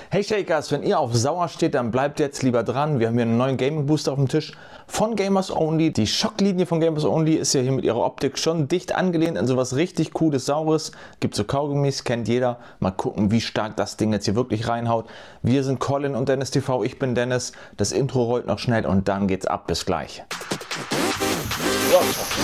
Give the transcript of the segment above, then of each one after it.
Hey Shakers, wenn ihr auf sauer steht, dann bleibt jetzt lieber dran. Wir haben hier einen neuen Gaming Booster auf dem Tisch von Gamers Only. Die Schocklinie von Gamers Only ist ja hier mit ihrer Optik schon dicht angelehnt an sowas richtig cooles, saures. Gibt so Kaugummis, kennt jeder. Mal gucken, wie stark das Ding jetzt hier wirklich reinhaut. Wir sind Colin und Dennis TV, ich bin Dennis. Das Intro rollt noch schnell und dann geht's ab. Bis gleich. Ja.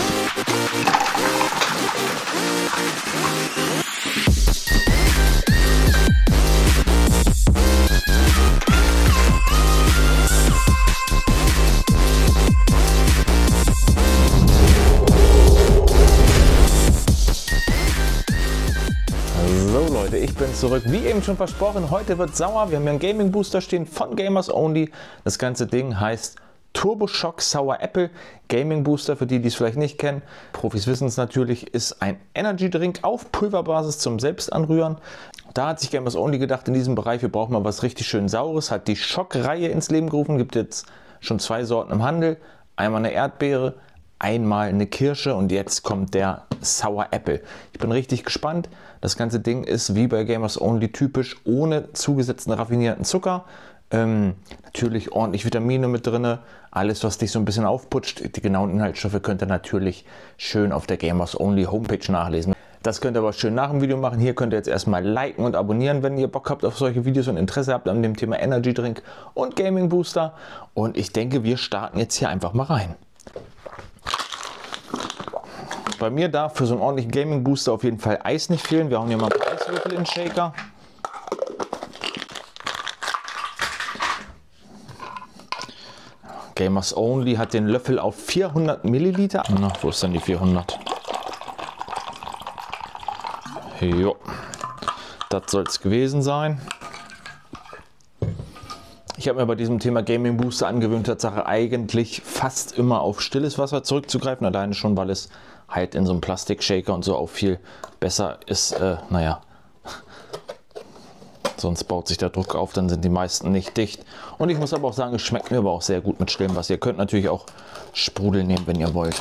So Leute, ich bin zurück. Wie eben schon versprochen, heute wird sauer. Wir haben hier einen Gaming Booster stehen von Gamers Only. Das ganze Ding heißt Turbo Shock Sour Apple Gaming Booster. Für die, die es vielleicht nicht kennen, Profis wissen es natürlich, ist ein Energy Drink auf Pulverbasis zum Selbstanrühren. Da hat sich Gamers Only gedacht, in diesem Bereich, wir brauchen mal was richtig schön Saures. Hat die Schock-Reihe ins Leben gerufen. Gibt jetzt schon 2 Sorten im Handel. Einmal eine Erdbeere, einmal eine Kirsche und jetzt kommt der Sour Apple. Ich bin richtig gespannt. Das ganze Ding ist wie bei Gamers Only typisch, ohne zugesetzten raffinierten Zucker. Natürlich ordentlich Vitamine mit drin. Alles, was dich so ein bisschen aufputscht. Die genauen Inhaltsstoffe könnt ihr natürlich schön auf der Gamers Only Homepage nachlesen. Das könnt ihr aber schön nach dem Video machen. Hier könnt ihr jetzt erstmal liken und abonnieren, wenn ihr Bock habt auf solche Videos und Interesse habt an dem Thema Energy Drink und Gaming Booster. Und ich denke, wir starten jetzt hier einfach mal rein. Bei mir darf für so einen ordentlichen Gaming Booster auf jeden Fall Eis nicht fehlen. Wir hauen hier mal ein paar Eiswürfel in den Shaker. Gamers Only hat den Löffel auf 400 Milliliter. Na, wo ist denn die 400? Jo, das soll es gewesen sein. Ich habe mir bei diesem Thema Gaming Booster angewöhnt, Tatsache eigentlich fast immer auf stilles Wasser zurückzugreifen. Alleine schon, weil es halt in so einem Plastikshaker und so auch viel besser ist. Naja, sonst baut sich der Druck auf, dann sind die meisten nicht dicht. Und ich muss aber auch sagen, es schmeckt mir aber auch sehr gut mit stillem Wasser. Ihr könnt natürlich auch Sprudel nehmen, wenn ihr wollt.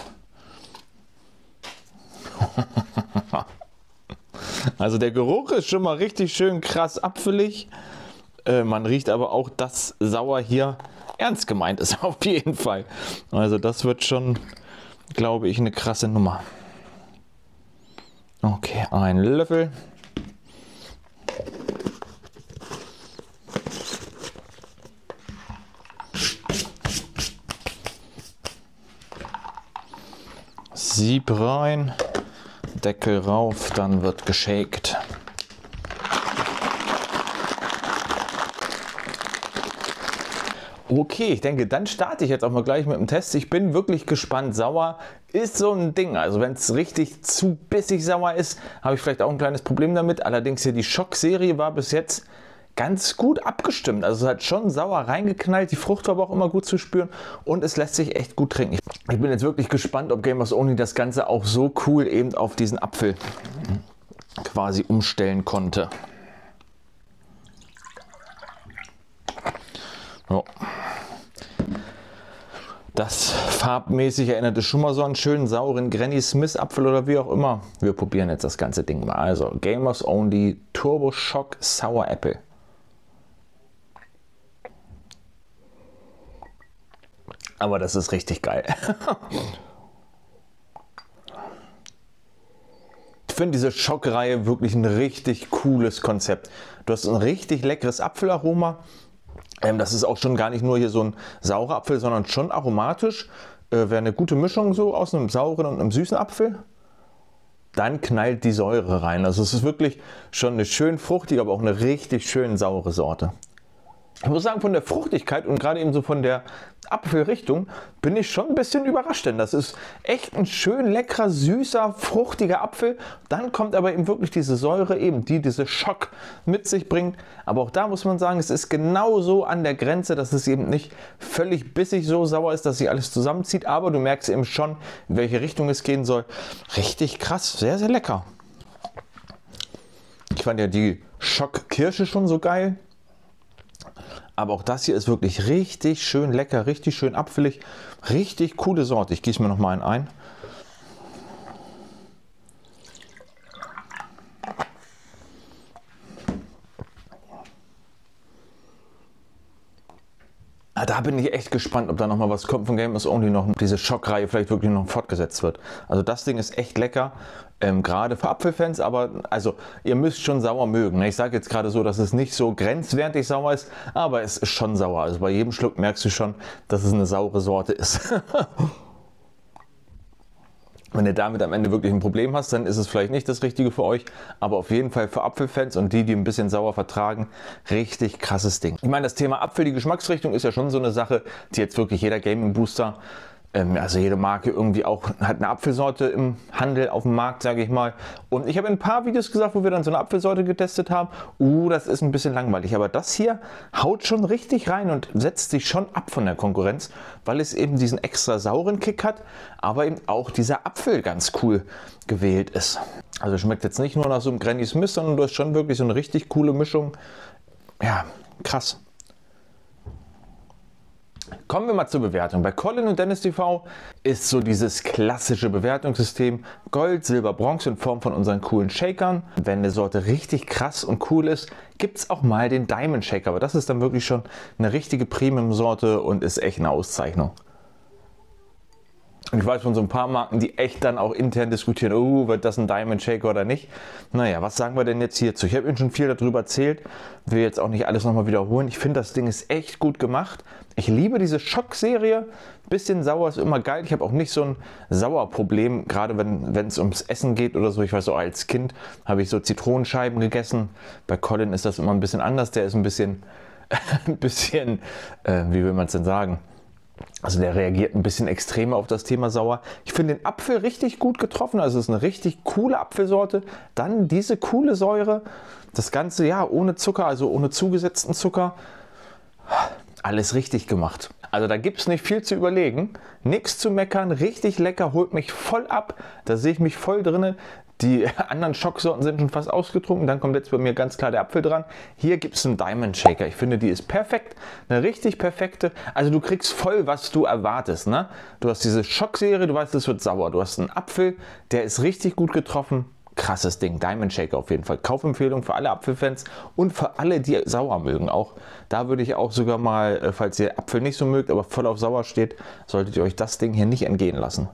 Also der Geruch ist schon mal richtig schön krass apfelig. Man riecht aber auch, dass sauer hier ernst gemeint ist, auf jeden Fall. Also das wird schon, glaube ich, eine krasse Nummer. Okay, ein Löffel. Sieb rein, Deckel rauf, dann wird geshakt. Okay, ich denke, dann starte ich jetzt auch mal gleich mit dem Test. Ich bin wirklich gespannt. Sauer ist so ein Ding. Also wenn es richtig zu bissig sauer ist, habe ich vielleicht auch ein kleines Problem damit. Allerdings hier die Schock-Serie war bis jetzt ganz gut abgestimmt. Also es hat schon sauer reingeknallt. Die Frucht war aber auch immer gut zu spüren und es lässt sich echt gut trinken. Ich bin jetzt wirklich gespannt, ob Gamers Only das Ganze auch so cool eben auf diesen Apfel quasi umstellen konnte. So. Das farbmäßig erinnert es schon mal so an einen schönen sauren Granny Smith Apfel oder wie auch immer. Wir probieren jetzt das ganze Ding mal. Also Gamers Only Turbo Shock Sour Apple. Aber das ist richtig geil. Ich finde diese Schockreihe wirklich ein richtig cooles Konzept. Du hast ein richtig leckeres Apfelaroma. Das ist auch schon gar nicht nur hier so ein saurer Apfel, sondern schon aromatisch. Wäre eine gute Mischung so aus einem sauren und einem süßen Apfel. Dann knallt die Säure rein. Also es ist wirklich schon eine schön fruchtige, aber auch eine richtig schön saure Sorte. Ich muss sagen, von der Fruchtigkeit und gerade eben so von der Apfelrichtung bin ich schon ein bisschen überrascht, denn das ist echt ein schön leckerer, süßer, fruchtiger Apfel. Dann kommt aber eben wirklich diese Säure eben, die diese Schock mit sich bringt. Aber auch da muss man sagen, es ist genauso an der Grenze, dass es eben nicht völlig bissig so sauer ist, dass sich alles zusammenzieht. Aber du merkst eben schon, in welche Richtung es gehen soll. Richtig krass, sehr, sehr lecker. Ich fand ja die Schock-Kirsche schon so geil. Aber auch das hier ist wirklich richtig schön lecker, richtig schön apfelig, richtig coole Sorte. Ich gieße mir noch mal einen ein. Da bin ich echt gespannt, ob da nochmal was kommt von Gamers Only, noch diese Schockreihe vielleicht wirklich noch fortgesetzt wird. Also das Ding ist echt lecker, gerade für Apfelfans, aber also ihr müsst schon sauer mögen. Ich sage jetzt gerade so, dass es nicht so grenzwertig sauer ist, aber es ist schon sauer. Also bei jedem Schluck merkst du schon, dass es eine saure Sorte ist. Wenn ihr damit am Ende wirklich ein Problem hast, dann ist es vielleicht nicht das Richtige für euch, aber auf jeden Fall für Apfelfans und die ein bisschen sauer vertragen, richtig krasses Ding. Ich meine, das Thema Apfel, die Geschmacksrichtung ist ja schon so eine Sache, die jetzt wirklich jeder Gaming Booster, also jede Marke irgendwie auch hat eine Apfelsorte im Handel auf dem Markt, sage ich mal. Und ich habe in ein paar Videos gesagt, wo wir dann so eine Apfelsorte getestet haben, das ist ein bisschen langweilig. Aber das hier haut schon richtig rein und setzt sich schon ab von der Konkurrenz, weil es eben diesen extra sauren Kick hat, aber eben auch dieser Apfel ganz cool gewählt ist. Also schmeckt jetzt nicht nur nach so einem Granny Smith, sondern du hast schon wirklich so eine richtig coole Mischung. Ja, krass. Kommen wir mal zur Bewertung. Bei Colin und Dennis TV ist so dieses klassische Bewertungssystem Gold, Silber, Bronze in Form von unseren coolen Shakern. Wenn eine Sorte richtig krass und cool ist, gibt es auch mal den Diamond Shaker. Aber das ist dann wirklich schon eine richtige Premium-Sorte und ist echt eine Auszeichnung. Und ich weiß von so ein paar Marken, die echt dann auch intern diskutieren, wird das ein Diamond Shaker oder nicht? Naja, was sagen wir denn jetzt hierzu? Ich habe Ihnen schon viel darüber erzählt, will jetzt auch nicht alles nochmal wiederholen. Ich finde, das Ding ist echt gut gemacht. Ich liebe diese Schock-Serie. Bisschen sauer ist immer geil. Ich habe auch nicht so ein Sauerproblem, gerade wenn es ums Essen geht oder so. Ich weiß so, als Kind habe ich so Zitronenscheiben gegessen. Bei Colin ist das immer ein bisschen anders. Der ist ein bisschen, wie will man es denn sagen? Also der reagiert ein bisschen extremer auf das Thema sauer. Ich finde den Apfel richtig gut getroffen. Also es ist eine richtig coole Apfelsorte. Dann diese coole Säure. Das Ganze ja ohne Zucker, also ohne zugesetzten Zucker. Alles richtig gemacht. Also da gibt es nicht viel zu überlegen. Nichts zu meckern. Richtig lecker. Holt mich voll ab. Da sehe ich mich voll drin. Die anderen Schocksorten sind schon fast ausgetrunken. Dann kommt jetzt bei mir ganz klar der Apfel dran. Hier gibt es einen Diamond Shaker. Ich finde, die ist perfekt. Eine richtig perfekte. Also du kriegst voll, was du erwartest. Ne? Du hast diese Schockserie, du weißt, es wird sauer. Du hast einen Apfel, der ist richtig gut getroffen. Krasses Ding. Diamond Shaker auf jeden Fall. Kaufempfehlung für alle Apfelfans und für alle, die sauer mögen auch. Da würde ich auch sogar mal, falls ihr Apfel nicht so mögt, aber voll auf sauer steht, solltet ihr euch das Ding hier nicht entgehen lassen.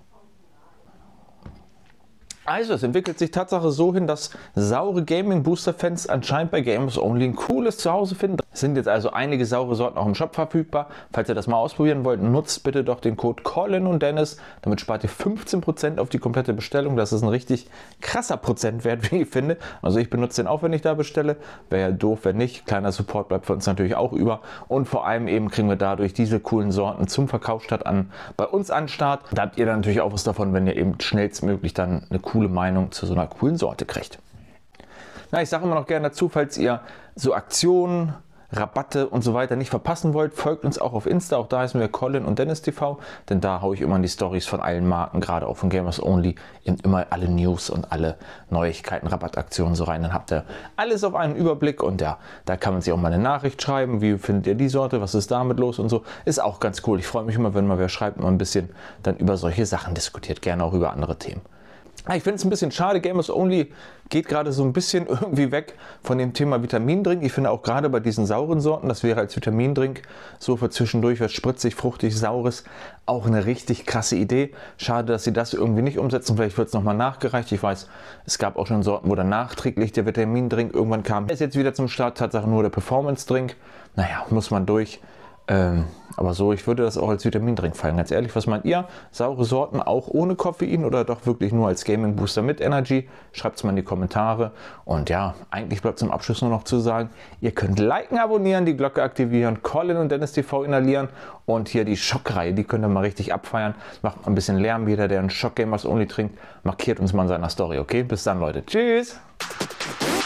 Also es entwickelt sich Tatsache so hin, dass saure Gaming-Booster-Fans anscheinend bei Gamers Only ein cooles Zuhause finden. Es sind jetzt also einige saure Sorten auch im Shop verfügbar. Falls ihr das mal ausprobieren wollt, nutzt bitte doch den Code Colin und Dennis. Damit spart ihr 15% auf die komplette Bestellung. Das ist ein richtig krasser Prozentwert, wie ich finde. Also ich benutze den auch, wenn ich da bestelle. Wäre ja doof, wenn nicht. Kleiner Support bleibt für uns natürlich auch über. Und vor allem eben kriegen wir dadurch diese coolen Sorten zum Verkaufsstart bei uns an Start. Da habt ihr dann natürlich auch was davon, wenn ihr eben schnellstmöglich dann eine coole Meinung zu so einer coolen Sorte kriegt. Na, ich sage immer noch gerne dazu, falls ihr so Aktionen, Rabatte und so weiter nicht verpassen wollt, folgt uns auch auf Insta. Auch da heißen wir Colin und Dennis TV, denn da haue ich immer in die Stories von allen Marken, gerade auch von Gamers Only, immer alle News und alle Neuigkeiten, Rabattaktionen so rein. Dann habt ihr alles auf einen Überblick und ja, da kann man sich auch mal eine Nachricht schreiben. Wie findet ihr die Sorte? Was ist damit los und so? Ist auch ganz cool. Ich freue mich immer, wenn mal wer schreibt und mal ein bisschen dann über solche Sachen diskutiert. Gerne auch über andere Themen. Ich finde es ein bisschen schade, Gamers Only geht gerade so ein bisschen irgendwie weg von dem Thema Vitamindrink. Ich finde auch gerade bei diesen sauren Sorten, das wäre als Vitamindrink so für zwischendurch was spritzig, fruchtig, saures, auch eine richtig krasse Idee. Schade, dass sie das irgendwie nicht umsetzen. Vielleicht wird es nochmal nachgereicht. Ich weiß, es gab auch schon Sorten, wo dann nachträglich der Vitamindrink irgendwann kam. Er ist jetzt wieder zum Start, Tatsache nur der Performance-Drink. Naja, muss man durch. Aber so, ich würde das auch als Vitamindrink fallen. Ganz ehrlich, was meint ihr? Saure Sorten auch ohne Koffein oder doch wirklich nur als Gaming Booster mit Energy? Schreibt es mal in die Kommentare. Und ja, eigentlich bleibt zum Abschluss nur noch zu sagen, ihr könnt liken, abonnieren, die Glocke aktivieren, Colin und Dennis TV inhalieren und hier die Schockreihe, die könnt ihr mal richtig abfeiern. Macht mal ein bisschen Lärm, jeder, der einen Schock Gamers Only trinkt, markiert uns mal in seiner Story, okay? Bis dann, Leute. Tschüss!